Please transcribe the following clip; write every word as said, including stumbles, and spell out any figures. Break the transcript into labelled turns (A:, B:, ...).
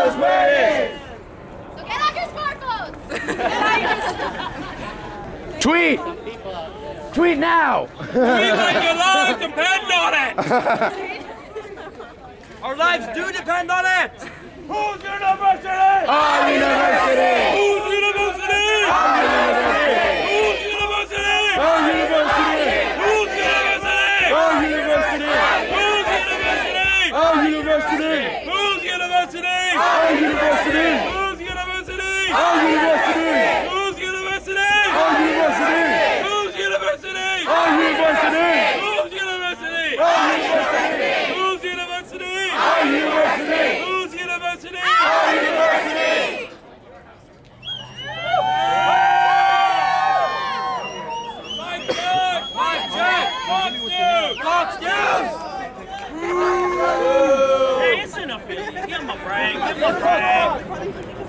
A: knows where it is.
B: So get out your smartphones.
A: Tweet. Tweet now.
C: Tweet like your lives depend on it. Our lives do depend on it. Whose university?
A: Our university.
C: Whose university?
A: Our university.
C: Whose university?
A: Our university.
C: Whose university?
A: Our university.
C: Whose university?
A: Our university.
C: Whose university?
A: Our university.
C: Whose university?
A: Our university.
C: Whose university?
A: Our university.
C: Whose university?
A: Our university.
C: Whose university?
A: Our university.
C: Whose university?
A: Our university.
C: Whose university?
A: Our university.
C: Mike check! Mike check! Fox News! Fox News! Hey, it's enough. Give him a break. Give him a break.